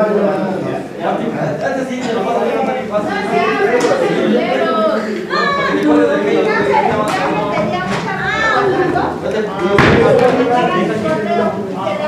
Antes sí, se lo vas a ver más fácil. Tenía mucha